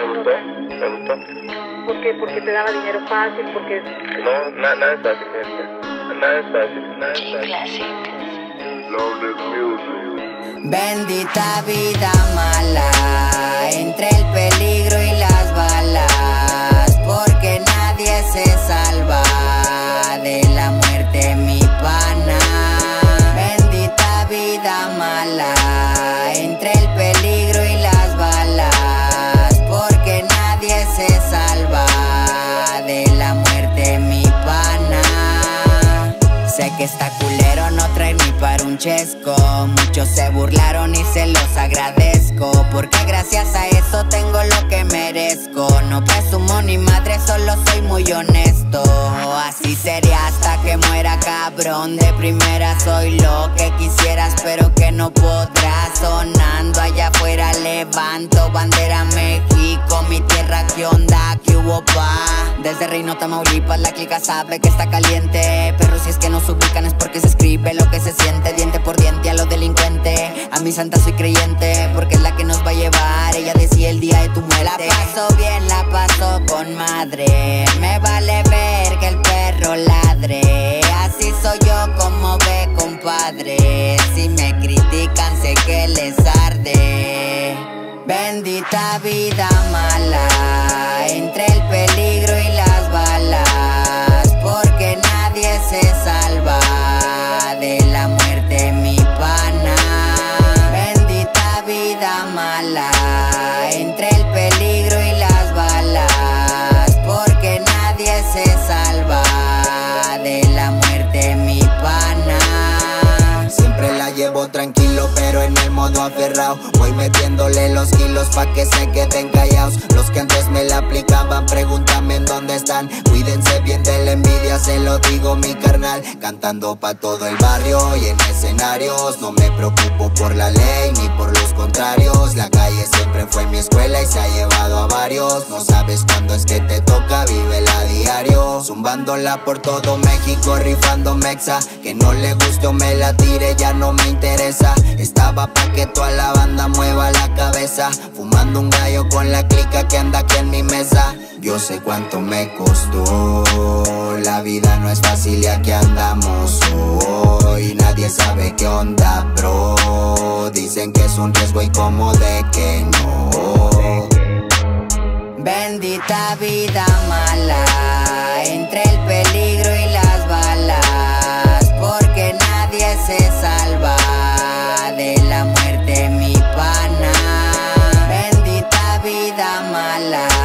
gustó, me gustó. ¿Por qué? ¿Porque te daba dinero fácil? Porque... No, nada es fácil, gente. Nada es fácil, nada es fácil. Bendita vida mala, entre el peligro y las balas, porque nadie se salva de la muerte, mi pana. Bendita vida mala, entre el peligro y las balas, porque nadie se salva de la muerte, mi pana. Sé que está culero no traer ni para un chesco. Muchos se burlaron y se los agradezco, porque gracias a eso tengo lo que merezco. No presumo ni madre, solo soy muy honesto. Así sería hasta que muera, cabrón. De primera soy lo que quisieras, pero que no podrás. Sonando allá afuera levanto bandera México, mi tierra, ¿qué onda? ¿Qué hubo, pa? Desde Reino, Tamaulipas, la clica sabe que está caliente. Pero si es que nos ubican es porque se escribe lo que se siente. Diente por diente a lo delincuente. A mi santa soy creyente, porque es la que nos va a llevar. Ella decía el día de tu muerte. La paso bien, la paso con madre. Me vale ver que el perro ladre. Así soy yo, como ve, compadre. Si me critican sé que les arde. Bendita vida mala, entre el peligro y las balas, porque nadie se salva de la muerte, mi pana. Bendita vida mala, entre el peligro y las balas, porque nadie se salva de la muerte, mi pana. Siempre la llevo tranquilo, pero en el modo aferrado. Voy metiéndole los kilos pa' que se queden callados. Los que antes me la aplicaban, pregúntame en dónde están. Cuídense bien de la envidia, se lo digo mi carnal. Cantando pa' todo el barrio y en escenarios. No me preocupo por la ley ni por los contrarios. La calle siempre fue mi escuela y se ha llevado a varios. No sabes cuándo es que te toca, vívela a diario. Zumbándola por todo México, rifando mexa. Que no le guste o me la tire, ya no me interesa. Estaba pa' que toda la banda mueva la cabeza. Fumando un gallo con la clica que anda aquí en mi mesa. Yo sé cuánto me costó. La vida no es fácil y aquí andamos hoy. Nadie sabe qué onda, bro. Dicen que es un riesgo y como de que no. Bendita vida mala, entre el peligro y las balas, porque nadie se salva de la muerte, mi pana. Bendita vida mala,